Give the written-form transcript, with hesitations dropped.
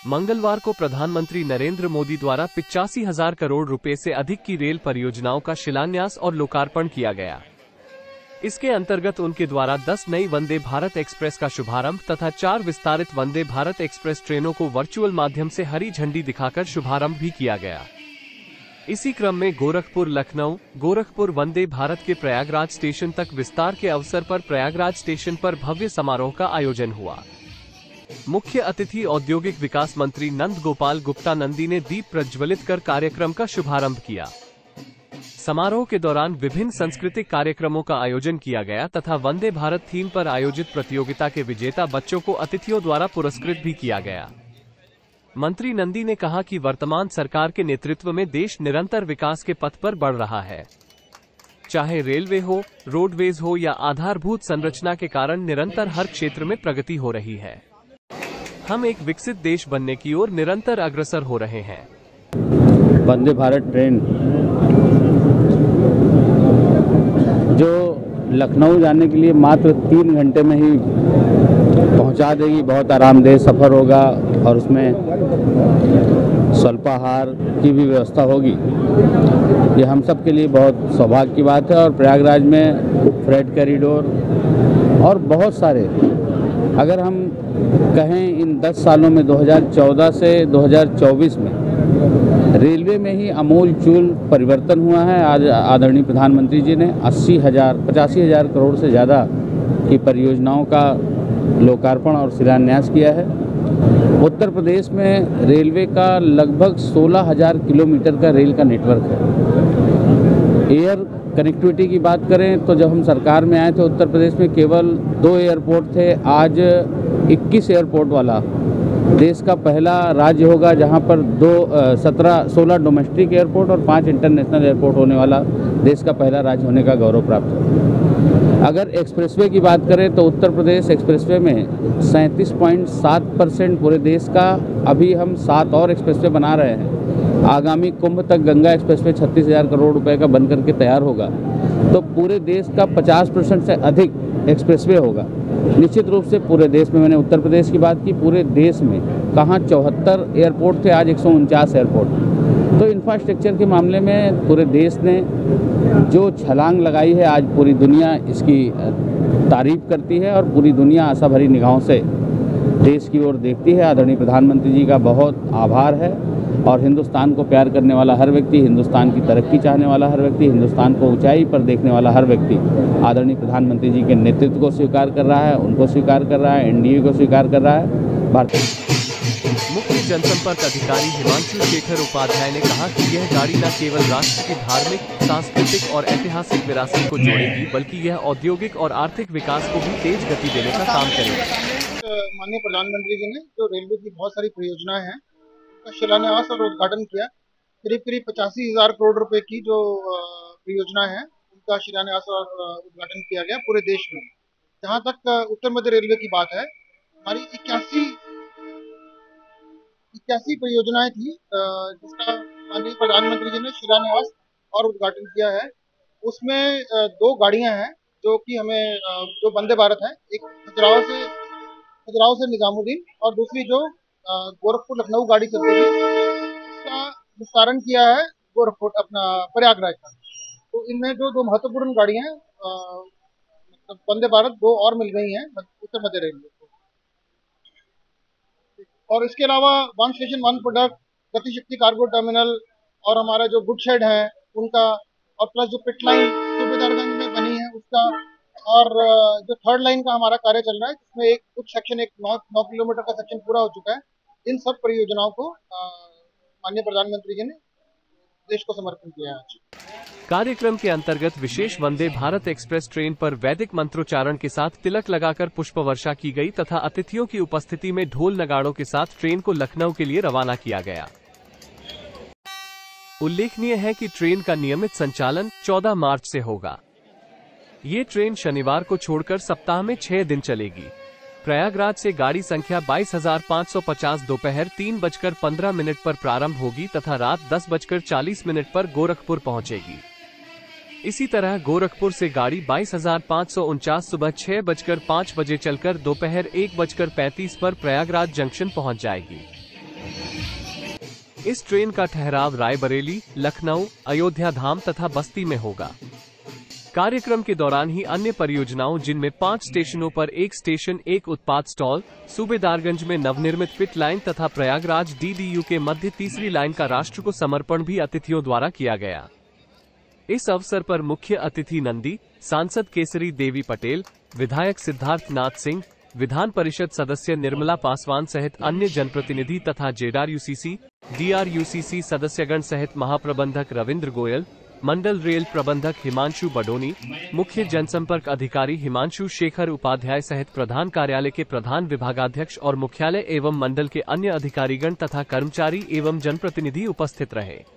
मंगलवार को प्रधानमंत्री नरेंद्र मोदी द्वारा 85,000 करोड़ रुपए से अधिक की रेल परियोजनाओं का शिलान्यास और लोकार्पण किया गया। इसके अंतर्गत उनके द्वारा 10 नई वंदे भारत एक्सप्रेस का शुभारंभ तथा 4 विस्तारित वंदे भारत एक्सप्रेस ट्रेनों को वर्चुअल माध्यम से हरी झंडी दिखाकर शुभारंभ भी किया गया। इसी क्रम में गोरखपुर लखनऊ गोरखपुर वंदे भारत के प्रयागराज स्टेशन तक विस्तार के अवसर पर प्रयागराज स्टेशन पर भव्य समारोह का आयोजन हुआ। मुख्य अतिथि औद्योगिक विकास मंत्री नंद गोपाल गुप्ता नंदी ने दीप प्रज्वलित कर कार्यक्रम का शुभारंभ किया। समारोह के दौरान विभिन्न सांस्कृतिक कार्यक्रमों का आयोजन किया गया तथा वंदे भारत थीम पर आयोजित प्रतियोगिता के विजेता बच्चों को अतिथियों द्वारा पुरस्कृत भी किया गया। मंत्री नंदी ने कहा कि वर्तमान सरकार के नेतृत्व में देश निरंतर विकास के पथ पर बढ़ रहा है। चाहे रेलवे हो, रोडवेज हो या आधारभूत संरचना के कारण निरंतर हर क्षेत्र में प्रगति हो रही है। हम एक विकसित देश बनने की ओर निरंतर अग्रसर हो रहे हैं। वंदे भारत ट्रेन जो लखनऊ जाने के लिए मात्र 3 घंटे में ही पहुंचा देगी, बहुत आरामदेह सफ़र होगा और उसमें स्वल्पाहार की भी व्यवस्था होगी। ये हम सब के लिए बहुत सौभाग्य की बात है। और प्रयागराज में फ्रेट कॉरिडोर और बहुत सारे, अगर हम कहें इन 10 सालों में 2014 से 2024 में रेलवे में ही आमूल-चूल परिवर्तन हुआ है। आज आदरणीय प्रधानमंत्री जी ने 85,000 करोड़ से ज़्यादा की परियोजनाओं का लोकार्पण और शिलान्यास किया है। उत्तर प्रदेश में रेलवे का लगभग 16,000 किलोमीटर का रेल का नेटवर्क है। एयर कनेक्टिविटी की बात करें तो जब हम सरकार में आए थे उत्तर प्रदेश में केवल 2 एयरपोर्ट थे। आज 21 एयरपोर्ट वाला देश का पहला राज्य होगा जहां पर 16 डोमेस्टिक एयरपोर्ट और 5 इंटरनेशनल एयरपोर्ट होने वाला देश का पहला राज्य होने का गौरव प्राप्त है। अगर एक्सप्रेसवे की बात करें तो उत्तर प्रदेश एक्सप्रेसवे में 37.7% पूरे देश का, अभी हम 7 और एक्सप्रेसवे बना रहे हैं। आगामी कुंभ तक गंगा एक्सप्रेसवे 36,000 करोड़ रुपए का बनकर के तैयार होगा तो पूरे देश का 50% से अधिक एक्सप्रेसवे होगा। निश्चित रूप से पूरे देश में, मैंने उत्तर प्रदेश की बात की, पूरे देश में कहाँ 74 एयरपोर्ट थे, आज 149 एयरपोर्ट। तो इंफ्रास्ट्रक्चर के मामले में पूरे देश ने जो छलांग लगाई है, आज पूरी दुनिया इसकी तारीफ करती है और पूरी दुनिया आशा भरी निगाहों से देश की ओर देखती है। आदरणीय प्रधानमंत्री जी का बहुत आभार है और हिंदुस्तान को प्यार करने वाला हर व्यक्ति, हिंदुस्तान की तरक्की चाहने वाला हर व्यक्ति, हिंदुस्तान को ऊंचाई पर देखने वाला हर व्यक्ति आदरणीय प्रधानमंत्री जी के नेतृत्व को स्वीकार कर रहा है, उनको स्वीकार कर रहा है, एनडीए को स्वीकार कर रहा है। भारतीय मुख्य जनसंपर्क अधिकारी हिमांशु शेखर उपाध्याय ने कहा कि यह गाड़ी न केवल राष्ट्र की धार्मिक, सांस्कृतिक और ऐतिहासिक विरासत को जोड़ेगी बल्कि यह औद्योगिक और आर्थिक विकास को भी तेज गति देने का काम करेगी। माननीय प्रधानमंत्री जी ने जो रेलवे की बहुत सारी परियोजनाएं हैं का शिलान्यास और उद्घाटन किया। करीब 85,000 करोड़ रुपए की जो परियोजना है उनका शिलान्यास और उद्घाटन किया गया पूरे देश में। जहां तक उत्तर मध्य रेलवे की बात है, हमारी 81 परियोजनाएं थी जिसका माननीय प्रधानमंत्री जी ने शिलान्यास और उद्घाटन किया है। उसमें 2 गाड़ियां हैं जो कि हमें जो वंदे भारत है, एक खजुराहो से निजामुद्दीन और दूसरी जो गोरखपुर लखनऊ गाड़ी चलती है, इसका विस्तारण किया है गोरखपुर अपना प्रयागराज का। तो इनमें जो 2 महत्वपूर्ण गाड़ियां हैं मतलब वंदे भारत 2 और मिल गई हैं उत्तर मध्य रेलवे को। और इसके अलावा one station one product, Gatishakti cargo terminal और हमारा जो गुड शेड है उनका, और प्लस जो पिट लाइन सूबेदारगंज में बनी है उसका, और जो 3rd लाइन का हमारा कार्य चल रहा है जिसमें एक कुछ सेक्शन 9 किलोमीटर का सेक्शन पूरा हो चुका है। इन सब परियोजनाओं को माननीय प्रधानमंत्री जी ने देश को समर्पण किया है आज। कार्यक्रम के अंतर्गत विशेष वंदे भारत एक्सप्रेस ट्रेन पर वैदिक मंत्रोच्चारण के साथ तिलक लगाकर पुष्प वर्षा की गई तथा अतिथियों की उपस्थिति में ढोल नगाड़ों के साथ ट्रेन को लखनऊ के लिए रवाना किया गया। उल्लेखनीय है कि ट्रेन का नियमित संचालन 14 मार्च से होगा। ये ट्रेन शनिवार को छोड़कर सप्ताह में 6 दिन चलेगी। प्रयागराज से गाड़ी संख्या 22,550 दोपहर 3:15 पर प्रारंभ होगी तथा रात 10:40 पर गोरखपुर पहुंचेगी। इसी तरह गोरखपुर से गाड़ी 22,549 सुबह 6:05 बजे चलकर दोपहर 1:35 पर प्रयागराज जंक्शन पहुंच जाएगी। इस ट्रेन का ठहराव रायबरेली, लखनऊ, अयोध्या धाम तथा बस्ती में होगा। कार्यक्रम के दौरान ही अन्य परियोजनाओं जिनमें 5 स्टेशनों पर एक स्टेशन, एक उत्पाद स्टॉल, सूबेदारगंज में नवनिर्मित पिट लाइन तथा प्रयागराज DDU के मध्य तीसरी लाइन का राष्ट्र को समर्पण भी अतिथियों द्वारा किया गया। इस अवसर पर मुख्य अतिथि नंदी, सांसद केसरी देवी पटेल, विधायक सिद्धार्थ नाथ सिंह, विधान परिषद सदस्य निर्मला पासवान सहित अन्य जनप्रतिनिधि तथा JRUCC, DRUCC सदस्यगण सहित महाप्रबंधक रविंद्र गोयल, मंडल रेल प्रबंधक हिमांशु बडोनी, मुख्य जनसंपर्क अधिकारी हिमांशु शेखर उपाध्याय सहित प्रधान कार्यालय के प्रधान विभागाध्यक्ष और मुख्यालय एवं मंडल के अन्य अधिकारीगण तथा कर्मचारी एवं जनप्रतिनिधि उपस्थित रहे।